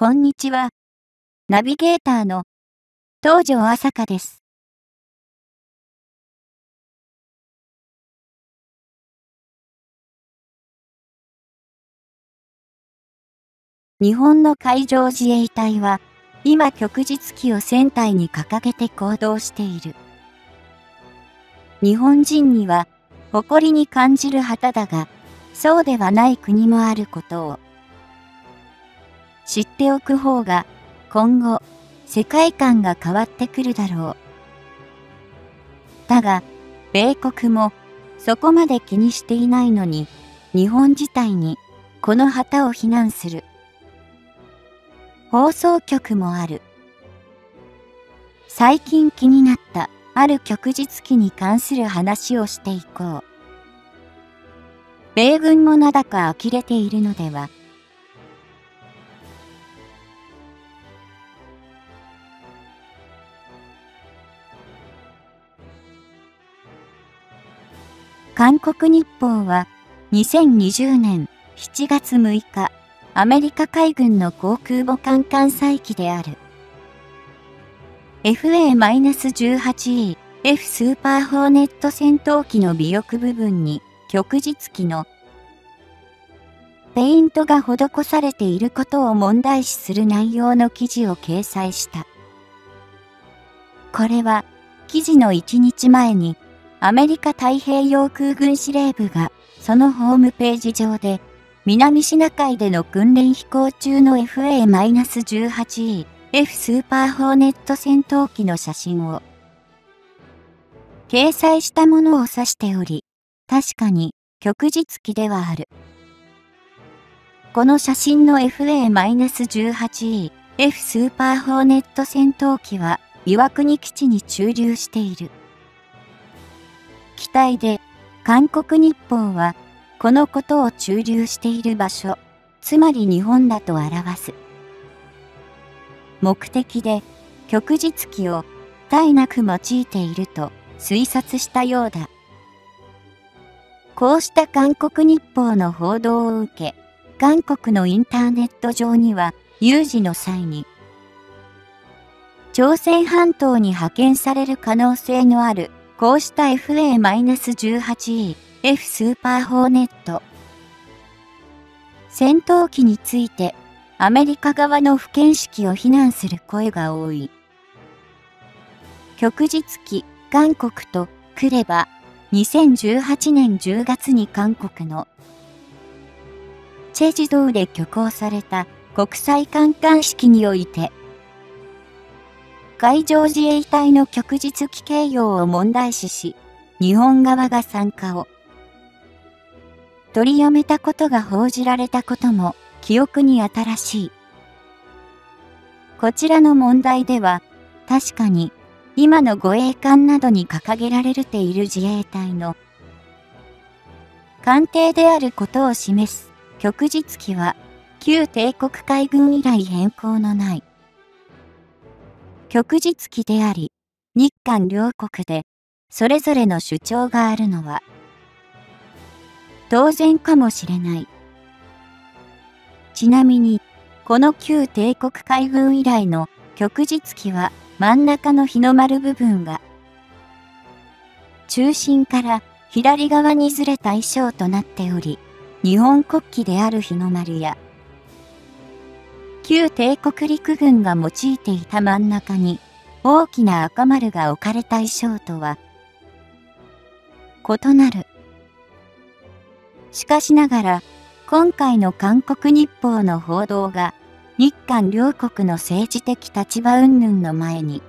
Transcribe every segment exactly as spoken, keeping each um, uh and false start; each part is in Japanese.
こんにちは。ナビゲーターの東條朝香です。日本の海上自衛隊は、今旭日旗を船体に掲げて行動している。日本人には誇りに感じる旗だが、そうではない国もあることを知っておく方が、今後、世界観が変わってくるだろう。だが、米国もそこまで気にしていないのに、日本自体にこの旗を非難する放送局もある。最近気になったある旭日旗に関する話をしていこう。米軍もなだか呆れているのでは。韓国日報はにせんにじゅうねんしちがつむいか、アメリカ海軍の航空母艦艦載機である エフエーじゅうはちイーエフ スーパーホーネット戦闘機の尾翼部分に旭日旗のペイントが施されていることを問題視する内容の記事を掲載した。これは記事のいちにちまえにアメリカ太平洋空軍司令部がそのホームページ上で南シナ海での訓練飛行中の エフエーじゅうはちイーエフ スーパーホーネット戦闘機の写真を掲載したものを指しており、確かに旭日旗ではある。この写真の エフエーじゅうはちイーエフ スーパーホーネット戦闘機は岩国基地に駐留している。機体で韓国日報はこのことを駐留している場所、つまり日本だと表す。目的で旭日旗を絶えなく用いていると推察したようだ。こうした韓国日報の報道を受け、韓国のインターネット上には有事の際に朝鮮半島に派遣される可能性のあるこうした エフエーじゅうはちイーエフ スーパーホーネット戦闘機についてアメリカ側の不見識を非難する声が多い。旭日旗、韓国とくればにせんじゅうはちねんじゅうがつに韓国のチェジドウで挙行された国際観艦式において海上自衛隊の旭日旗掲揚を問題視し、日本側が参加を取りやめたことが報じられたことも記憶に新しい。こちらの問題では、確かに今の護衛艦などに掲げられている自衛隊の艦艇であることを示す旭日旗は、旧帝国海軍以来変更のない旭日旗であり、日韓両国でそれぞれの主張があるのは当然かもしれない。ちなみに、この旧帝国海軍以来の旭日旗は真ん中の日の丸部分が中心から左側にずれた衣装となっており、日本国旗である日の丸や旧帝国陸軍が用いていた真ん中に大きな赤丸が置かれた衣装とは異なる。しかしながら、今回の韓国日報の報道が日韓両国の政治的立場云々の前に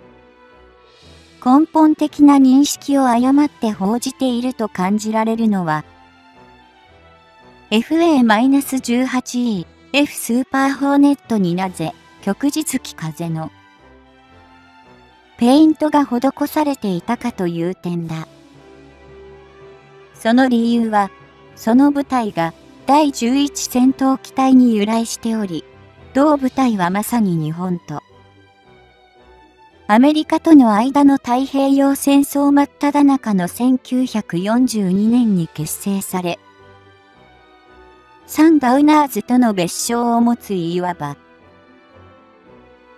根本的な認識を誤って報じていると感じられるのは エフエーじゅうはちイーエフ スーパーホーネットになぜ旭日旗風のペイントが施されていたかという点だ。その理由は、その部隊がだいじゅういち戦闘機隊に由来しており、同部隊はまさに日本とアメリカとの間の太平洋戦争真っ只中のせんきゅうひゃくよんじゅうにねんに結成され、サンガウナーズとの別称を持ついわば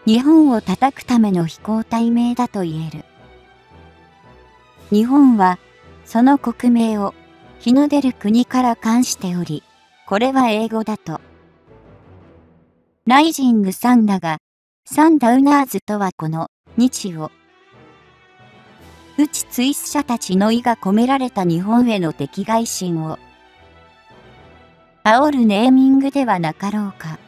日本を叩くための飛行隊名だと言える。日本は、その国名を、日の出る国から冠しており、これは英語だと。ライジングサンだが、サンダウナーズとはこの、日を、打ちツイス者たちの意が込められた日本への敵外心を、煽るネーミングではなかろうか。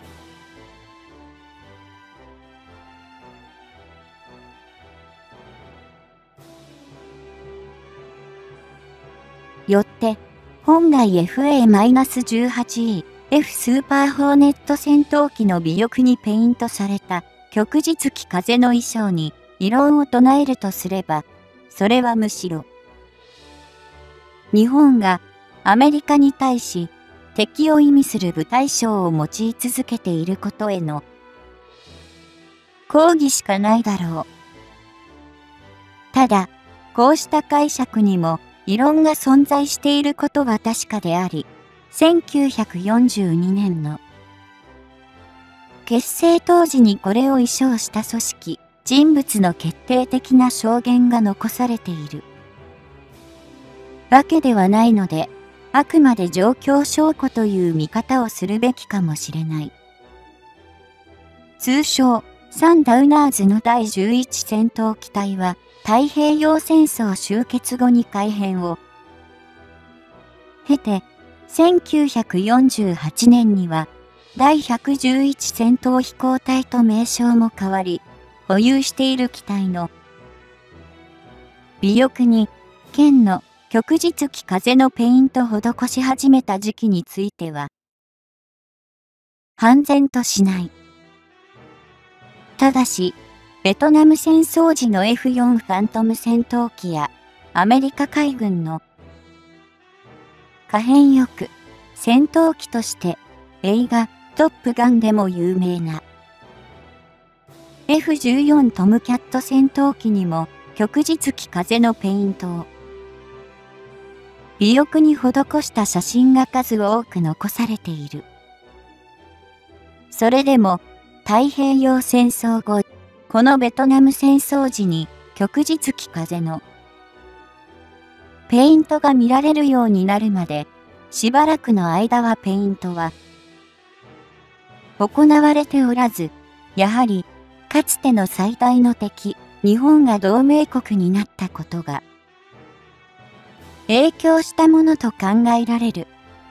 よって、本外 エフエーじゅうはちイーエフ スーパーホーネット戦闘機の尾翼にペイントされた旭日旗風の衣装に異論を唱えるとすれば、それはむしろ、日本がアメリカに対し敵を意味する部隊称を用い続けていることへの抗議しかないだろう。ただ、こうした解釈にも異論が存在していることは確かであり、せんきゅうひゃくよんじゅうにねんの結成当時にこれを意匠した組織、人物の決定的な証言が残されているわけではないので、あくまで状況証拠という見方をするべきかもしれない。通称、サンダウナーズのだいじゅういち戦闘機隊は、太平洋戦争終結後に改編を経て、せんきゅうひゃくよんじゅうはちねんにはだいひゃくじゅういち戦闘飛行隊と名称も変わり、保有している機体の尾翼に剣の旭日旗風のペイントを施し始めた時期については、判然としない。ただし、ベトナム戦争時の エフフォー ファントム戦闘機やアメリカ海軍の可変翼戦闘機として映画トップガンでも有名な エフじゅうよん トムキャット戦闘機にも旭日旗風のペイントを尾翼に施した写真が数多く残されている。それでも太平洋戦争後、このベトナム戦争時に旭日旗風のペイントが見られるようになるまでしばらくの間はペイントは行われておらず、やはりかつての最大の敵、日本が同盟国になったことが影響したものと考えられる。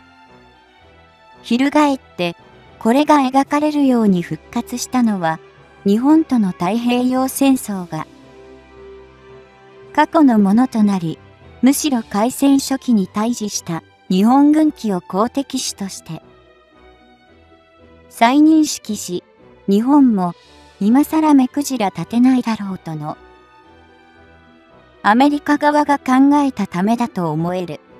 翻って、これが描かれるように復活したのは、日本との太平洋戦争が過去のものとなり、むしろ開戦初期に対峙した日本軍機を好敵視として再認識し、日本も今更目くじら立てないだろうとのアメリカ側が考えたためだと思える。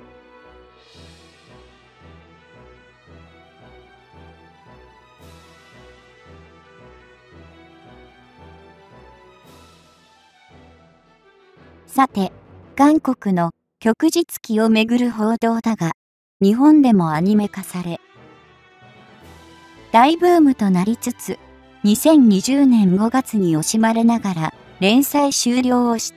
さて、韓国の旭日旗をめぐる報道だが、日本でもアニメ化され、大ブームとなりつつ、にせんにじゅうねんごがつに惜しまれながら連載終了をした。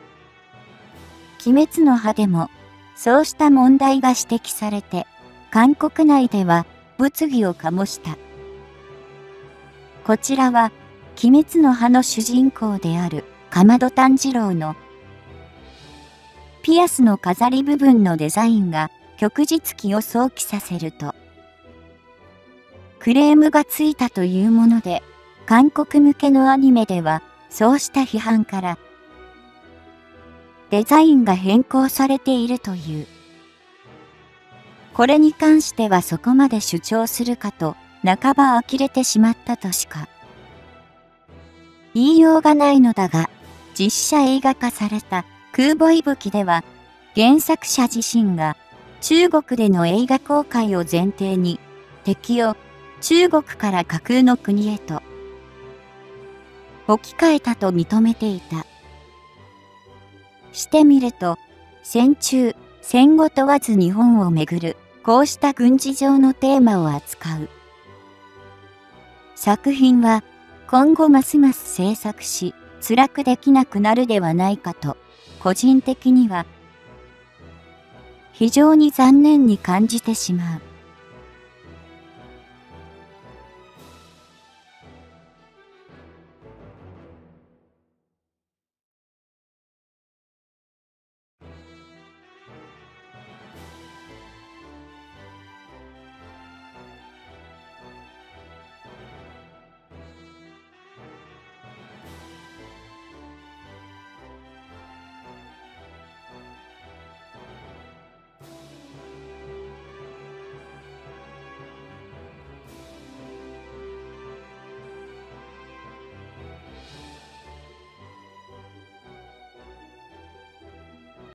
鬼滅の刃でも、そうした問題が指摘されて、韓国内では物議を醸した。こちらは、鬼滅の刃の主人公である、竈門炭治郎の、ピアスの飾り部分のデザインが旭日旗を想起させると、クレームがついたというもので、韓国向けのアニメでは、そうした批判から、デザインが変更されているという。これに関してはそこまで主張するかと、半ば呆れてしまったとしか、言いようがないのだが、実写映画化された、空母息吹では、原作者自身が中国での映画公開を前提に、敵を中国から架空の国へと置き換えたと認めていた。してみると、戦中、戦後問わず日本をめぐる、こうした軍事上のテーマを扱う作品は、 今後ますます制作し、辛くできなくなるではないかと、個人的には非常に残念に感じてしまう。